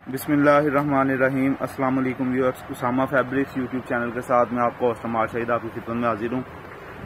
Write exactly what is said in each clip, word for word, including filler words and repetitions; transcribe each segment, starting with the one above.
बिस्मिल्लाहिर्रहमानिर्रहीम। अस्सलाम वालेकुम viewers, Usama fabrics YouTube channel के साथ मैं आपको अस्तमार शहीद आपकी खिदमत में हाजिर हूँ।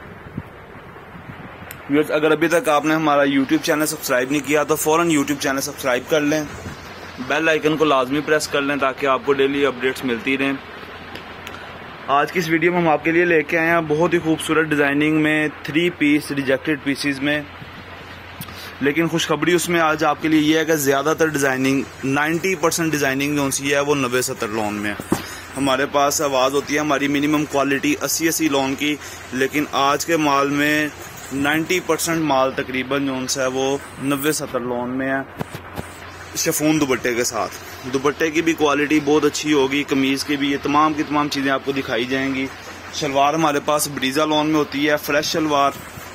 व्यूअर्स, अगर अभी तक आपने हमारा यूट्यूब चैनल सब्सक्राइब नहीं किया तो फ़ौरन यूट्यूब चैनल सब्सक्राइब कर लें, बेल आइकन को लाजमी प्रेस कर लें ताकि आपको डेली अपडेट्स मिलती रहें। आज की इस वीडियो में हम आपके लिए लेके आए हैं बहुत ही खूबसूरत डिज़ाइनिंग में थ्री पीस रिजेक्टेड पीसीज में, लेकिन खुशखबरी उसमें आज आपके लिए ये है कि ज़्यादातर डिज़ाइनिंग नब्बे परसेंट डिज़ाइनिंग जो सी है वो नब्बे सत्तर लोन में है। हमारे पास आवाज़ होती है हमारी मिनिमम क्वालिटी अस्सी अस्सी लोन की, लेकिन आज के माल में नब्बे परसेंट माल तकरीबन जो सा है वो नब्बे सत्तर लोन में है, शफून दुपट्टे के साथ। दुपट्टे की भी क्वालिटी बहुत अच्छी होगी, कमीज़ की भी, ये तमाम की तमाम चीज़ें आपको दिखाई जाएंगी। शलवार हमारे पास ब्रीजा लोन में होती है, फ्रेश शलवार।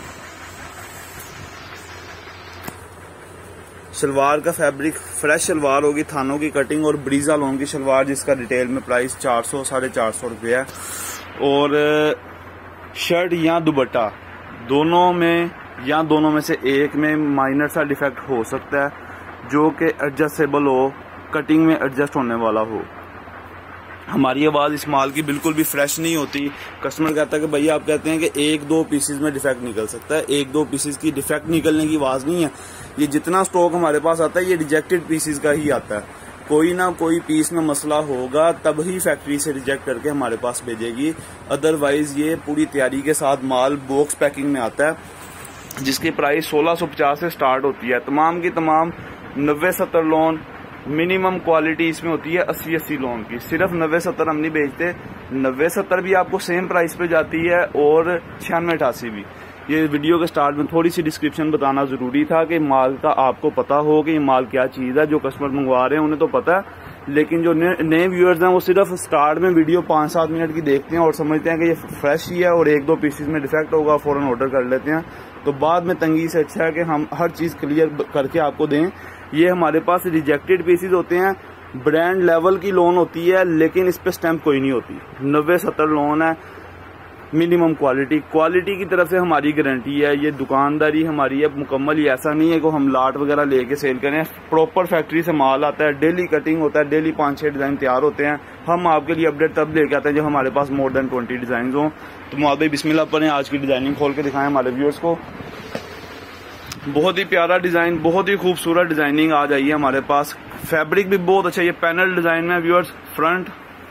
शलवार का फैब्रिक फ्रेश शलवार होगी, थानों की कटिंग और ब्रीजा लोन की शलवार, जिसका रिटेल में प्राइस चार सौ साढ़े चार सौ रुपये है। और शर्ट या दुपट्टा दोनों में या दोनों में से एक में माइनर सा डिफेक्ट हो सकता है, जो कि एडजस्टेबल हो, कटिंग में एडजस्ट होने वाला हो। हमारी आवाज़ इस माल की बिल्कुल भी फ्रेश नहीं होती। कस्टमर कहता है कि भैया आप कहते हैं कि एक दो पीसेज में डिफेक्ट निकल सकता है, एक दो पीसेज की डिफेक्ट निकलने की आवाज़ नहीं है। ये जितना स्टॉक हमारे पास आता है ये रिजेक्टेड पीसेज का ही आता है। कोई ना कोई पीस में मसला होगा तब ही फैक्ट्री से रिजेक्ट करके हमारे पास भेजेगी, अदरवाइज ये पूरी तैयारी के साथ माल बॉक्स पैकिंग में आता है, जिसकी प्राइस सोलह सौ पचास से स्टार्ट होती है। तमाम की तमाम नब्बे सत्तर लोन, मिनिमम क्वालिटी इसमें होती है अस्सी अस्सी लोन की। सिर्फ नब्बे सत्तर हम नहीं बेचते, नब्बे सत्तर भी आपको सेम प्राइस पे जाती है और छियानवे अठासी भी। ये वीडियो के स्टार्ट में थोड़ी सी डिस्क्रिप्शन बताना जरूरी था कि माल का आपको पता हो कि ये माल क्या चीज़ है। जो कस्टमर मंगवा रहे हैं उन्हें तो पता है, लेकिन जो नए व्यूअर्स हैं वो सिर्फ स्टार्ट में वीडियो पाँच सात मिनट की देखते हैं और समझते हैं कि ये फ्रेश ही है और एक दो पीसेज में डिफेक्ट होगा, फ़ौरन ऑर्डर कर लेते हैं। तो बाद में तंगी से अच्छा है कि हम हर चीज़ क्लियर करके आपको दें। ये हमारे पास रिजेक्टेड पीसेज होते हैं, ब्रांड लेवल की लोन होती है, लेकिन इस पे स्टैंप कोई नहीं होती। नब्बे सत्तर लोन है, मिनिमम क्वालिटी क्वालिटी की तरफ से हमारी गारंटी है। ये दुकानदारी हमारी है मुकम्मल, ही ऐसा नहीं है कि हम लाट वगैरह लेके सेल करें। प्रॉपर फैक्ट्री से माल आता है, डेली कटिंग होता है, डेली पाँच छः डिज़ाइन तैयार होते हैं। हम आपके लिए अपडेट तब लेके आते हैं जब हमारे पास मोर देन ट्वेंटी डिज़ाइन हों। तो मुआद भाई बिस्मिल्लाह पढ़ें, आज की डिज़ाइनिंग खोल के दिखाएं हमारे व्यूअर्स को। बहुत ही प्यारा डिज़ाइन, बहुत ही खूबसूरत डिज़ाइनिंग आ जाइए हमारे पास। फैब्रिक भी बहुत अच्छा, ये पैनल डिज़ाइन में व्यूअर्स, फ्रंट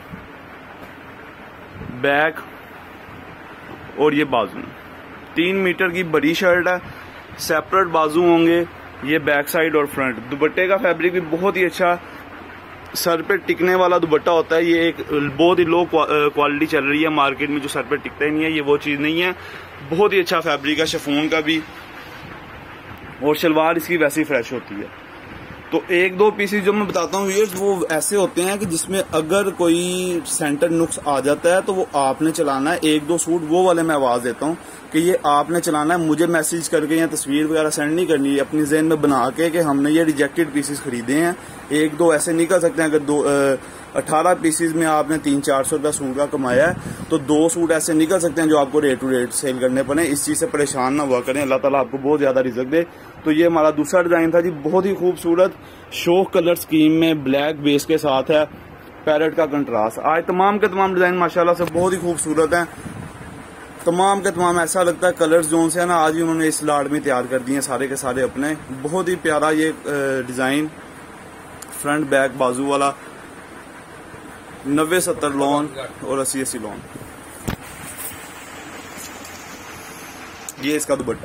बैक और ये बाजू, तीन मीटर की बड़ी शर्ट है, सेपरेट बाजू होंगे, ये बैक साइड और फ्रंट। दुपट्टे का फैब्रिक भी बहुत ही अच्छा, सर पे टिकने वाला दुपट्टा होता है। ये एक बहुत ही लो क्वालिटी चल रही है मार्केट में, जो सर पे टिकता ही नहीं है, ये वो चीज़ नहीं है। बहुत ही अच्छा फैब्रिक है, शिफॉन का भी, और शलवार इसकी वैसे ही फ्रेश होती है। तो एक दो पीसेस जो मैं बताता हूँ व्यूअर्स, वो ऐसे होते हैं कि जिसमें अगर कोई सेंटर नुक्स आ जाता है तो वो आपने चलाना है। एक दो सूट वो वाले मैं आवाज़ देता हूँ कि ये आपने चलाना है, मुझे मैसेज करके या तस्वीर वगैरह सेंड नहीं करनी है, अपनी ज़हन में बना के कि हमने ये रिजेक्टेड पीसेस खरीदे हैं। एक दो ऐसे निकल सकते हैं, अगर दो अठारह पीसेस में आपने तीन चार सौ रुपया सूट का कमाया है तो दो सूट ऐसे निकल सकते हैं जो आपको रेट टू रेट सेल करने पड़े। इस चीज़ से परेशान ना हुआ करें, अल्लाह ताला आपको बहुत ज़्यादा रिज़्क दे। तो ये हमारा दूसरा डिज़ाइन था जी, बहुत ही खूबसूरत शोक कलर स्कीम में ब्लैक बेस के साथ है, पैरेट का कंट्रास्ट। आज तमाम के तमाम डिज़ाइन माशाल्लाह से बहुत ही खूबसूरत हैं, तमाम के तमाम ऐसा लगता है कलर्स जोन से है ना, आज ही उन्होंने इस लाट में तैयार कर दिए सारे के सारे अपने। बहुत ही प्यारा ये डिज़ाइन, फ्रंट बैक बाजू वाला, नब्बे सत्तर लोन और अस्सी अस्सी लोन। ये इसका दुपट्टा,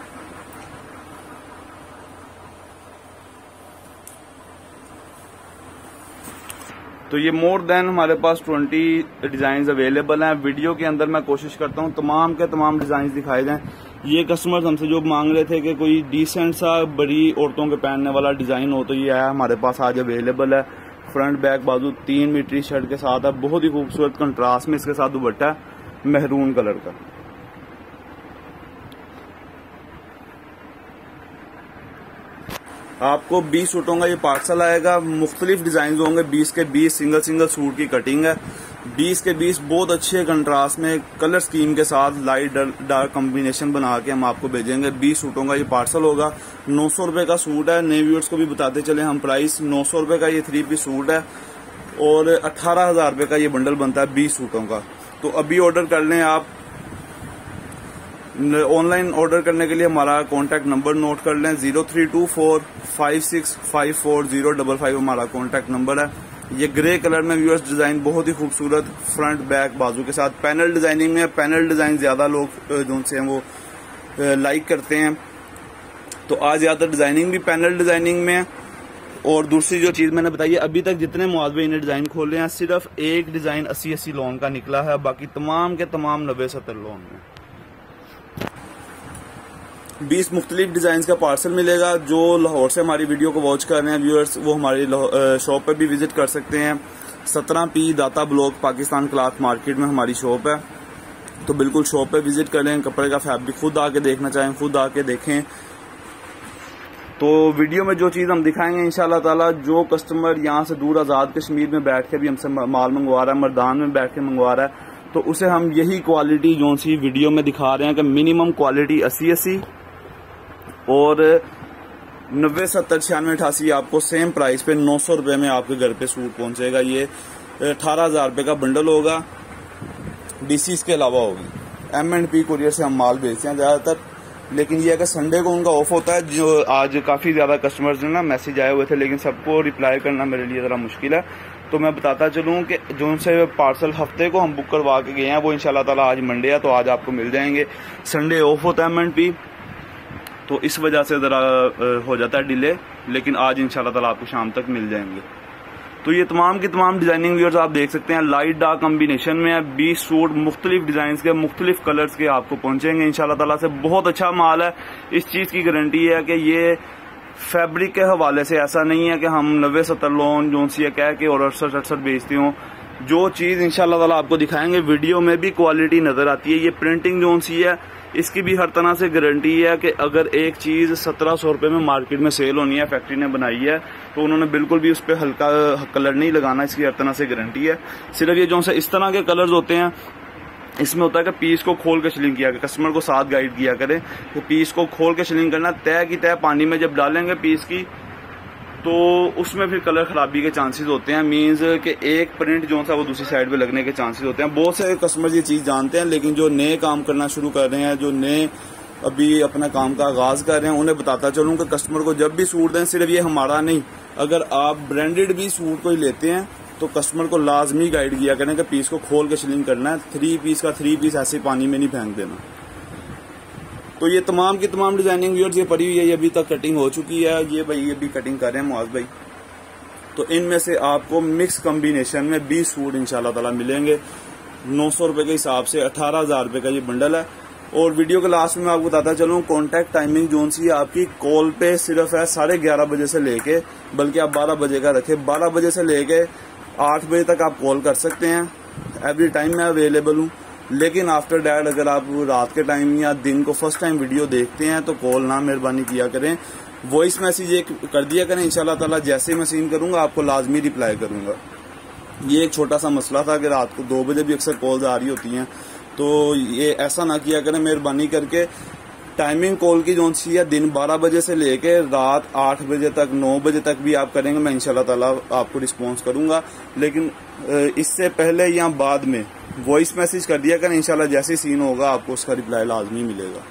तो ये मोर देन हमारे पास ट्वेंटी डिज़ाइन अवेलेबल हैं। वीडियो के अंदर मैं कोशिश करता हूँ तमाम के तमाम डिज़ाइन दिखाए जाएं। ये कस्टमर्स हमसे जो मांग रहे थे कि कोई डिसेंट सा बड़ी औरतों के पहनने वाला डिज़ाइन हो, तो ये है हमारे पास आज अवेलेबल है। फ्रंट बैक बाजू तीन मीटरी शर्ट के साथ है, बहुत ही खूबसूरत कंट्रास्ट में इसके साथ दुपट्टा है, मेहरून कलर का। आपको बीस सूटों का ये पार्सल आएगा, मुख्तलिफ डिजाइन होंगे, बीस के बीस सिंगल सिंगल सूट की कटिंग है। बीस के बीस बहुत अच्छे कंट्रास्ट में कलर स्कीम के साथ लाइट डार्क कॉम्बिनेशन बना के हम आपको भेजेंगे। बीस सूटों का ये पार्सल होगा। नौ सौ रुपए का सूट है। नए व्यूअर्स को भी बताते चले हम प्राइस, नौ सौ रुपए का ये थ्री पीस सूट है और अठारह हजार रुपए का ये बंडल बनता है बीस सूटों का। तो अभी ऑर्डर कर लें आप। ऑनलाइन ऑर्डर करने के लिए हमारा कॉन्टैक्ट नंबर नोट कर लें, zero three two four five six five four zero double five हमारा कॉन्टैक्ट नंबर है। ये ग्रे कलर में व्यूअर्स डिजाइन बहुत ही खूबसूरत, फ्रंट बैक बाजू के साथ पैनल डिजाइनिंग में। पैनल डिजाइन ज्यादा लोग जो से हैं वो लाइक करते हैं, तो आज ज्यादा डिजाइनिंग भी पैनल डिजाइनिंग में। और दूसरी जो चीज मैंने बताई है, अभी तक जितने मुआज भाई ने डिजाइन खोले हैं सिर्फ एक डिजाइन अस्सी अस्सी लोन का निकला है, बाकी तमाम के तमाम नब्बे सत्तर लोन में। बीस मुख्तलिफ डिजाइन का पार्सल मिलेगा। जो लाहौर से हमारी वीडियो को वॉच कर रहे हैं व्यूअर्स, वो हमारी शॉप पे भी विजिट कर सकते हैं। सत्रह पी दाता ब्लॉक पाकिस्तान क्लॉथ मार्केट में हमारी शॉप है, तो बिल्कुल शॉप पे विजिट करें। कपड़े का फैब्रिक खुद आके देखना चाहें खुद आके देखें। तो वीडियो में जो चीज हम दिखाएंगे इंशाल्लाह ताला, जो कस्टमर यहाँ से दूर आजाद कश्मीर में बैठ के भी हमसे माल मंगवा रहा है, मर्दान में बैठ के मंगवा रहा है, तो उसे हम यही क्वालिटी जो सी वीडियो में दिखा रहे हैं कि मिनिमम क्वालिटी अस्सी अस्सी और नब्बे सत्तर छियानवे अठासी आपको सेम प्राइस पे नौ सौ रुपए में आपके घर पे सूट पहुंचेगा। ये अठारह हजार रुपए का बंडल होगा, डीसी इसके अलावा होगी। एम एंड पी कुरियर से हम माल भेजते हैं ज्यादातर, लेकिन ये अगर संडे को उनका ऑफ होता है, जो आज काफी ज्यादा कस्टमर्स ने ना मैसेज आए हुए थे, लेकिन सबको रिप्लाई करना मेरे लिए जरा मुश्किल है, तो मैं बताता चलूं कि जो उनसे पार्सल हफ्ते को हम बुक करवा के गए हैं वो इंशाल्लाह ताला आज मंडे है, तो आज आपको मिल जाएंगे। संडे ऑफ होता है एम एंड पी, तो इस वजह से जरा हो जाता है डिले, लेकिन आज इंशाल्लाह ताला आपको शाम तक मिल जाएंगे। तो ये तमाम की तमाम डिजाइनिंग व्यूअर्स आप देख सकते हैं, लाइट डार्क कॉम्बिनेशन में है। बीस सूट मुख्तलिफ डिजाइन के मुख्तलिफ कलर्स के आपको पहुंचेंगे इंशाल्लाह ताला से। बहुत अच्छा माल है, इस चीज की गारंटी है कि ये फैब्रिक के हवाले से ऐसा नहीं है कि हम नब्बे सत्तर लोन जो सी कह के और अड़सठ अड़सठ बेचते हो। जो चीज इंशाल्लाह ताला आपको दिखाएंगे वीडियो में भी क्वालिटी नजर आती है। ये प्रिंटिंग जो सी है इसकी भी हर तरह से गारंटी है कि अगर एक चीज सत्रह सौ रुपए में मार्केट में सेल होनी है, फैक्ट्री ने बनाई है, तो उन्होंने बिल्कुल भी उस पर हल्का कलर नहीं लगाना, इसकी हर तरह से गारंटी है। सिर्फ ये जो से इस तरह के कलर्स होते हैं, इसमें होता है कि पीस को खोल के शिलिंग किया, कस्टमर को साथ गाइड किया करें कि पीस को खोल के शिलिंग करना। तय की तय पानी में जब डालेंगे पीस की, तो उसमें फिर कलर खराबी के चांसेस होते हैं। मींस कि एक प्रिंट जो सा वो दूसरी साइड पे लगने के चांसेस होते हैं। बहुत से कस्टमर ये चीज जानते हैं, लेकिन जो नए काम करना शुरू कर रहे हैं, जो नए अभी अपना काम का आगाज कर रहे हैं, उन्हें बताता चलूं कि कस्टमर को जब भी सूट दें, सिर्फ ये हमारा नहीं, अगर आप ब्रांडेड भी सूट कोई लेते हैं तो कस्टमर को लाजमी गाइड किया करें कि पीस को खोल के शिलिंग करना है। थ्री पीस का थ्री पीस ऐसे पानी में नहीं फेंक देना। तो ये तमाम की तमाम डिजाइनिंग व्यूअर्स ये पड़ी हुई है, ये अभी तक कटिंग हो चुकी है। ये भाई ये भी कटिंग कर रहे हैं मुआज भाई। तो इनमें से आपको मिक्स कॉम्बिनेशन में बीस सूट इंशाल्लाह ताला मिलेंगे नौ सौ रुपए के हिसाब से। अठारह हजार रुपए का ये बंडल है। और वीडियो के लास्ट में मैं आपको बताता चलूं, कॉन्टैक्ट टाइमिंग जोन सी आपकी कॉल पे सिर्फ है साढ़े ग्यारह बजे से लेके, बल्कि आप बारह बजे का रखे, बारह बजे से लेके आठ बजे तक आप कॉल कर सकते हैं। एवरी टाइम मैं अवेलेबल हूँ, लेकिन आफ्टर डैट अगर आप रात के टाइम या दिन को फर्स्ट टाइम वीडियो देखते हैं तो कॉल ना मेहरबानी किया करें, वॉइस मैसेज एक कर दिया करें। इंशाल्लाह ताला जैसे मैं सीन करूंगा आपको लाजमी रिप्लाई करूंगा। ये एक छोटा सा मसला था कि रात को दो बजे भी अक्सर कॉल्स आ रही होती हैं, तो ये ऐसा ना किया करें मेहरबानी करके। टाइमिंग कॉल की जोन सी है दिन बारह बजे से लेके रात आठ बजे तक, नौ बजे तक भी आप करेंगे, मैं इंशाल्लाह ताला आपको रिस्पॉन्स करूंगा। लेकिन इससे पहले या बाद में वॉइस मैसेज कर दिया करें, इंशाल्लाह जैसे सीन होगा आपको उसका रिप्लाई लाजमी मिलेगा।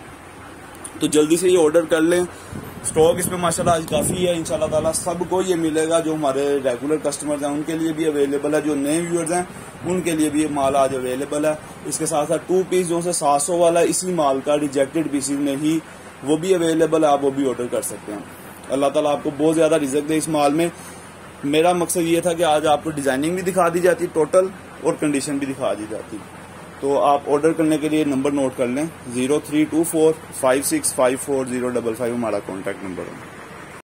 तो जल्दी से ये ऑर्डर कर लें। स्टॉक इसमें माशाल्लाह आज काफी है। इंशाल्लाह ताला सबको ये मिलेगा, जो हमारे रेगुलर कस्टमर्स हैं उनके लिए भी अवेलेबल है, जो नए व्यूअर्स हैं उनके लिए भी ये माल आज अवेलेबल है। इसके साथ साथ टू पीस जो से सात सौ वाला इसी माल का रिजेक्टेड पीसीज में ही वो भी अवेलेबल है, आप वो भी ऑर्डर कर सकते हैं। अल्लाह ताला आपको बहुत ज्यादा रिजक दे इस माल में। मेरा मकसद ये था कि आज आपको डिजाइनिंग भी दिखा दी जाती टोटल और कंडीशन भी दिखा दी जाती। तो आप ऑर्डर करने के लिए नंबर नोट कर लें, zero three two four five six five four zero double five हमारा कॉन्टैक्ट नंबर है।